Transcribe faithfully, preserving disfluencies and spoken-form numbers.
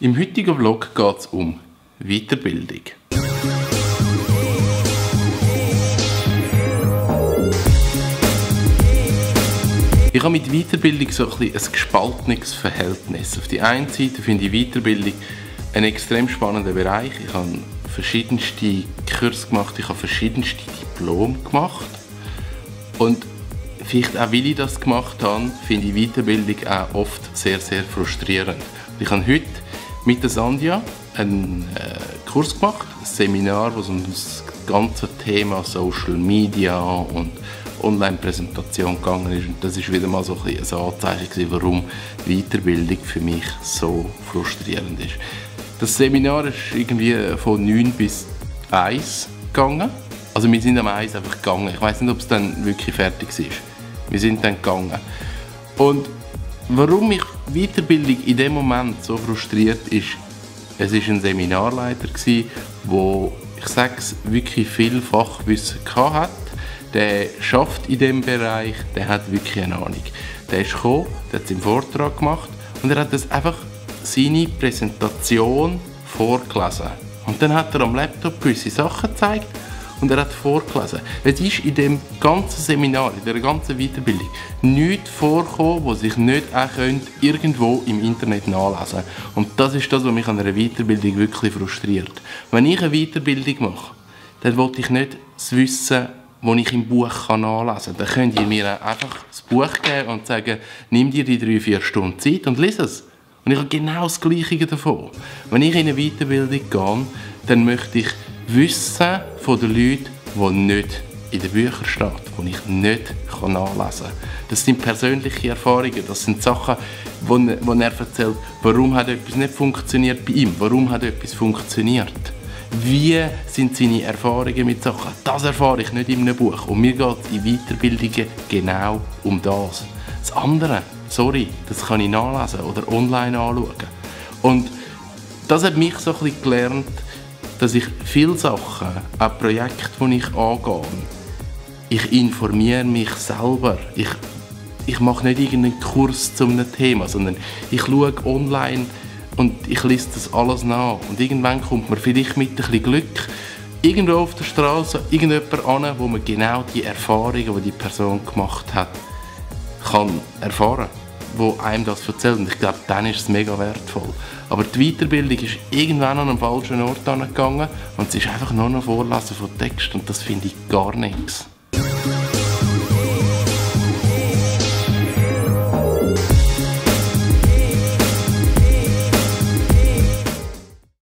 Im heutigen Vlog geht es um Weiterbildung. Ich habe mit Weiterbildung so ein, bisschen ein gespaltenes Verhältnis. Auf der einen Seite finde ich Weiterbildung einen extrem spannenden Bereich. Ich habe verschiedenste Kurse gemacht, ich habe verschiedenste Diplome gemacht. Und vielleicht auch, weil ich das gemacht habe, finde ich Weiterbildung auch oft sehr, sehr frustrierend. Ich habe heute mit der Sandja einen äh, Kurs gemacht, ein Seminar, wo es um das ganze Thema Social Media und Online-Präsentation gegangen ist. Und das war wieder mal so ein, ein Anzeichen, warum Weiterbildung für mich so frustrierend ist. Das Seminar ist irgendwie von neun bis eins gegangen. Also wir sind am eins einfach gegangen. Ich weiß nicht, ob es dann wirklich fertig ist. Wir sind dann gegangen. Und warum mich Weiterbildung in dem Moment so frustriert ist, es war ein Seminarleiter, der, ich sage es, wirklich viel Fachwissen hatte. Der arbeitet in diesem Bereich, der hat wirklich eine Ahnung. Der ist gekommen, der hat seinen Vortrag gemacht und er hat das einfach seine Präsentation vorgelesen. Und dann hat er am Laptop gewisse Sachen gezeigt und er hat vorgelesen. Es ist in dem ganzen Seminar, in der ganzen Weiterbildung, nichts vorgekommen, was sich nicht auch irgendwo im Internet nachlesen könnte. Und das ist das, was mich an einer Weiterbildung wirklich frustriert. Wenn ich eine Weiterbildung mache, dann will ich nicht das Wissen, das ich im Buch nachlesen kann. Dann könnt ihr mir einfach das Buch geben und sagen, nimm dir die drei, vier Stunden Zeit und lies es. Und ich habe genau das Gleiche davon. Wenn ich in eine Weiterbildung gehe, dann möchte ich Wissen von den Leuten, die nicht in den Büchern steht, die ich nicht nachlesen kann. Das sind persönliche Erfahrungen, das sind Sachen, wo, wo er erzählt, warum hat etwas nicht funktioniert bei ihm, warum hat etwas funktioniert. Wie sind seine Erfahrungen mit Sachen? Das erfahre ich nicht in einem Buch. Und mir geht es in Weiterbildungen genau um das. Das andere, sorry, das kann ich nachlesen oder online anschauen. Und das hat mich so ein bisschen gelernt, dass ich viele Sachen, auch Projekte, die ich angehe, ich informiere mich selber. Ich, ich mache nicht irgendeinen Kurs zu einem Thema, sondern ich schaue online und ich lese das alles nach. Und irgendwann kommt man vielleicht mit ein bisschen Glück irgendwo auf der Straße irgendjemand an, wo man genau die Erfahrungen, die die Person gemacht hat, kann erfahren, wo einem das erzählt. Und ich glaube, dann ist es mega wertvoll. Aber die Weiterbildung ist irgendwann an einem falschen Ort angegangen und es ist einfach nur noch Vorlesen von Text und das finde ich gar nichts.